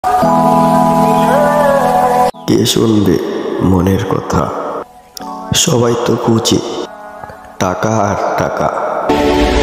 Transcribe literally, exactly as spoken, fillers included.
কে শুনবে মনের কথা? সবাই তো খুঁজে টাকা আর টাকা।